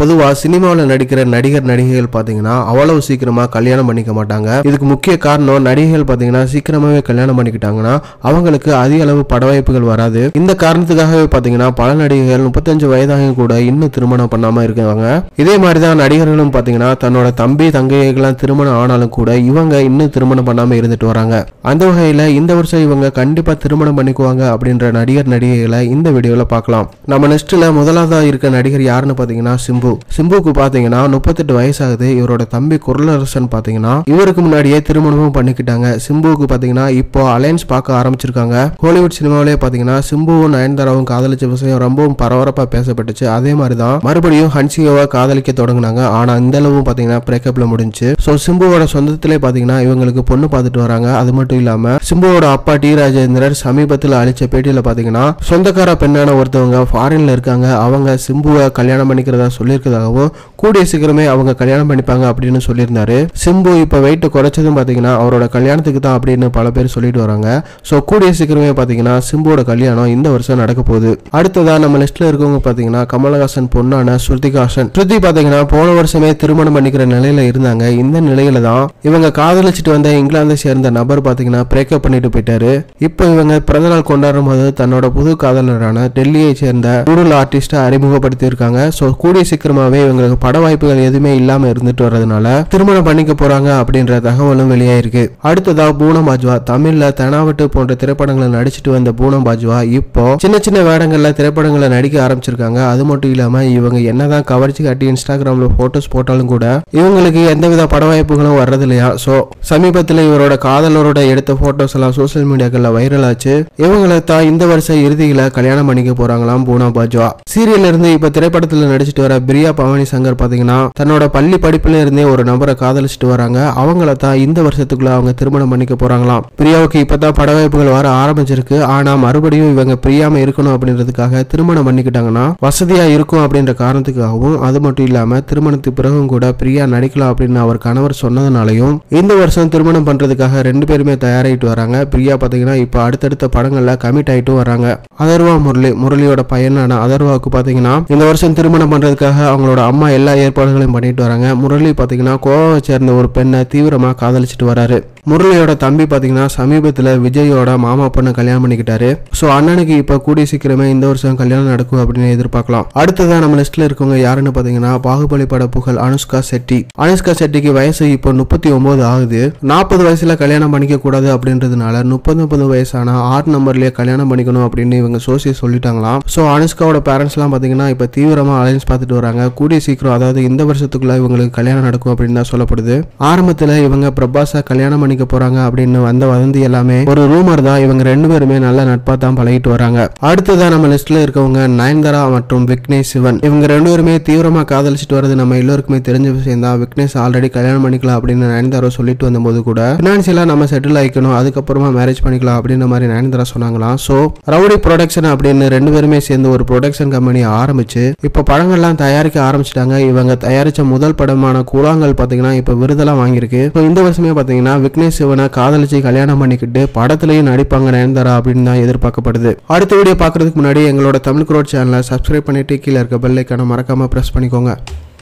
பொதுவா சினிமாவில் நடிக்கிற நடிகர் நடிகைகள் பாத்தீங்கன்னா அவ்வளவு சீக்கிரமா கல்யாணம் பண்ணிக்க மாட்டாங்க. இதுக்கு முக்கிய காரணம் நடிகைகள் பாத்தீங்கன்னா சீக்கிரமாவே கல்யாணம் பண்ணிக்கிட்டாங்கன்னா அவங்களுக்கு அதிக அளவு பட வாய்ப்புகள் வராது. இந்த காரணத்துக்காகவே பாத்தீங்கன்னா பல நடிகைகள் 35 வயதாகவும் கூட இன்னும் திருமணம் பண்ணாம இருக்காங்க. இதே மாதிரிதான் நடிகர்களும் பாத்தீங்கன்னா தன்னோட தம்பி தங்கைகள்லாம் திருமணம் ஆனாலும் கூட இவங்க இன்னும் திருமணம் பண்ணாம இருந்துட்டு வராங்க. அந்த வகையில இந்த வருஷம் இவங்க கண்டிப்பா திருமணம் பண்ணிக்குவாங்க அப்படின்ற நடிகர் நடிகைகளை இந்த வீடியோல பார்க்கலாம். நம்ம நெக்ஸ்ட்ல முதலாவதா இருக்க நடிகர் யாருன்னு பாத்தீங்கன்னா சிம்புக்கு பாத்தீங்கன்னா 38 வயசாகுது. இவரோட தம்பி குரலரசன் பாத்தீங்கன்னா இவருக்கு முன்னாடியே திருமணமும் பண்ணிக்கிட்டாங்க. சிம்புவுக்கு பாத்தீங்கன்னா இப்போ அலைன்ஸ் பார்க்க ஆரம்பிச்சிருக்காங்க. ஹாலிவுட் சினிமாவிலே பாத்தீங்கன்னா சிம்புவும் நயன்தாராவும் காதலிச்ச விஷயம் ரொம்பவும் பரபரப்பா பேசப்பட்டுச்சு. அதே மாதிரிதான் மறுபடியும் ஹன்சிகாவை காதலிக்க தொடங்கினாங்க. ஆனா இந்த அளவு பாத்தீங்கன்னா பிரேக்கப்ல முடிஞ்சு. சோ சிம்புவோட சொந்தத்திலே பாத்தீங்கன்னா இவங்களுக்கு பொண்ணு பார்த்துட்டு வராங்க. அது மட்டும் இல்லாம சிம்புவோட அப்பா டி ராஜேந்திரர் சமீபத்தில் அளிச்ச பேட்டியில பாத்தீங்கன்னா சொந்தக்கார பெண்ணான ஒருத்தவங்க ஃபாரின்ல இருக்காங்க. அவங்க சிம்புவை கல்யாணம் பண்ணிக்கிறதா சொல்லியிருக்கதாகவும் கூடிய சீக்கிரமே அவங்க கல்யாணம் பண்ணிப்பாங்க அப்படின்னு சொல்லியிருந்தாரு. சிம்பு இப்ப வெயிட் குறைச்சதும் பாத்தீங்கன்னா அவரோட கல்யாணத்துக்கு தான் அப்படின்னு பல பேர் சொல்லிட்டு வராங்க. சோ கூடிய சீக்கிரமே பாத்தீங்கன்னா சிம்புவோட கல்யாணம் இந்த வருஷம் நடக்க போகுது. அடுத்ததா நம்ம லிஸ்ட்ல இருக்கவங்க பாத்தீங்கன்னா கமலஹாசன் பொண்ணான ஸ்ருதி பாத்தீங்கன்னா போன வருஷமே திருமணம் பண்ணிக்கிற நிலையில இருந்தாங்க. இந்த நிலையில தான் இவங்க காதலிச்சுட்டு வந்த இங்கிலாந்தை சேர்ந்த நபர் பாத்தீங்கன்னா பிரேக்கப் பண்ணிட்டு போயிட்டாரு. இப்போ இவங்க பிறந்தநாள் கொண்டாடும் போது தன்னோட புது காதலரான டெல்லியை சேர்ந்த ரூரல் ஆர்டிஸ்ட அறிமுகப்படுத்தி இருக்காங்க. சோ கூடிய சீக்கிரமாவே இவங்களுக்கு பட வாய்ப்புகள் எதுவுமே இல்லாம இருந்துட்டு வர்றதுனால திருமணம் பண்ணிக்க போறாங்க அப்படின்ற தகவலும் வெளியாயிருக்கு. அடுத்ததா பூனம் பாஜ்வா தமிழ்ல தெனாவட்டு போன்ற திரைப்படங்களை நடிச்சிட்டு வந்த பூனம் பாஜ்வா இப்போ சின்ன சின்ன வேடங்கள்ல திரைப்படங்களை நடிக்க ஆரம்பிச்சிருக்காங்க. அது மட்டும் இல்லாம இவங்க என்னதான் கவர்ச்சி காட்டி இன்ஸ்டாகிராம்ல போட்டோஸ் போட்டாலும் கூட இவங்களுக்கு எந்தவித பட வாய்ப்புகளும் வர்றது இல்லையா. சோ சமீபத்தில் இவரோட காதலரோட எடுத்த போட்டோஸ் எல்லாம் சோசியல் மீடியாக்கள்ல வைரல் ஆச்சு. இவங்களை தான் இந்த வருஷம் இறுதியில கல்யாணம் பண்ணிக்க போறாங்களாம் பூனம் பாஜ்வா. சீரியல்ல இருந்து இப்ப திரைப்படத்துல நடிச்சிட்டு வர பிரியா பவானி சங்கர் பாத்தீங்கன்னா தன்னோட பள்ளி படிப்புல இருந்தே ஒரு நபரை காதலிச்சுட்டு வராங்க. அவங்கள தான் இந்த வருஷத்துக்குள்ள அவங்க திருமணம் பண்ணிக்க போறாங்களாம். பிரியாவுக்கு இப்பதான் பட வாய்ப்புகள் வர ஆரம்பிச்சிருக்கு. ஆனா மறுபடியும் இவங்க பிரியாம இருக்கணும் அப்படின்றதுக்காக திருமணம் பண்ணிக்கிட்டாங்கன்னா வசதியா இருக்கும் அப்படின்ற காரணத்துக்காகவும் அது மட்டும் இல்லாம திருமணத்துக்கு பிறகும் கூட பிரியா நடிக்கலாம் அப்படின்னு அவர் கணவர் சொன்னதுனாலையும் இந்த வருஷம் திருமணம் பண்றதுக்காக ரெண்டு பேருமே தயாராகிட்டு வராங்க. பிரியா பாத்தீங்கன்னா இப்ப அடுத்தடுத்த படங்கள்ல கமிட் ஆயிட்டு வராங்க. அதர்வா முரளியோட பையனான அதர்வாவுக்கு பாத்தீங்கன்னா இந்த வருஷம் திருமணம் பண்றதுக்காக அவங்களோட அம்மா எல்லா ஏற்பாடுகளையும் பண்ணிட்டு வராங்க. முரளி பாத்தீங்கன்னா கோவாவை சேர்ந்த ஒரு பெண்ணை தீவிரமா காதலிச்சுட்டு வராரு. முரளியோட தம்பி பாத்தீங்கன்னா சமீபத்துல விஜயோட மாமா பொண்ணை கல்யாணம் பண்ணிக்கிட்டாரு. சோ அண்ணனுக்கு இப்ப கூடிய சீக்கிரமே இந்த வருஷம் கல்யாணம் நடக்கும் அப்படின்னு எதிர்பார்க்கலாம். அடுத்ததான் நம்ம லிஸ்ட்ல இருக்கவங்க யாருன்னு பாத்தீங்கன்னா பாகுபலி பட புகழ் அனுஷ்கா செட்டிக்கு வயசு இப்போ 39 ஆகுது. 40 வயசுல கல்யாணம் பண்ணிக்க கூடாது அப்படின்றதுனால 30 வயசான 6 நம்பர்லயே கல்யாணம் பண்ணிக்கணும் அப்படின்னு இவங்க சோசியல் சொல்லிட்டாங்களாம். சோ அனுஷ்காவோட பேரண்ட்ஸ் எல்லாம் பாத்தீங்கன்னா இப்ப தீவிரமா அலைன்ஸ் பார்த்துட்டு வராங்க. கூடிய சீக்கிரம் அதாவது இந்த வருஷத்துக்குள்ள இவங்களுக்கு கல்யாணம் நடக்கும் அப்படின்னு தான் சொல்லப்படுது. ஆரம்பத்துல இவங்க பிரபாஸா கல்யாணம் பண்ணிக்க போறாங்க அப்படின்னு வந்த வதந்தி எல்லாமே ஒரு ரூமர் தான். இவங்க ரெண்டு பேருமே நல்ல நட்பா தான் பழகிட்டு வராங்க. அடுத்ததான் நம்ம லிஸ்ட்ல இருக்கவங்க நயன்தாரா மற்றும் விக்னேஷ் சிவன். இவங்க ரெண்டு பேருமே தீவிரமா காதலிச்சுட்டு வரது நம்ம எல்லோருக்குமே தெரிஞ்ச விஷயம் தான். விக்னேஷ் ஆல்ரெடி கல்யாணம் பண்ணிக்கலாம் அப்படின்னு நயன்தாரா சொல்லிட்டு வந்தபோது கூட பினான்சியலா நம்ம செட்டில் ஆயிக்கணும், அதுக்கப்புறமா மேரேஜ் பண்ணிக்கலாம் அப்படின்ற மாதிரி நயன்தாரா சொன்னாங்களாம். சோ ரவுடி ப்ரொடக்ஷன் அப்படின்னு ரெண்டு பேருமே சேர்ந்து ஒரு ப்ரொடக்ஷன் கம்பெனி ஆரம்பிச்சு இப்ப படங்கள்லாம் தயாரிக்க ஆரம்பிச்சிட்டாங்க. இவங்க தயாரிச்ச முதல் படமான கூழாங்கல் பாத்தீங்கன்னா இப்ப விருதெல்லாம் வாங்கியிருக்கு. இந்த வருஷமே பாத்தீங்கன்னா விக்னேஷ் சிவனை காதலிச்சு கல்யாணம் பண்ணிக்கிட்டு படத்திலையும் நடிப்பாங்க நயன்தாரா அப்படின்னு தான் எதிர்பார்க்கப்படுது. அடுத்த வீடியோ பாக்குறதுக்கு முன்னாடி எங்களோட தமிழ் க்ரௌட் சேனலை சப்ஸ்கிரைப் பண்ணிட்டு கீழே இருக்க பெல் ஐகானை மறக்காம பிரஸ் பண்ணிக்கோங்க.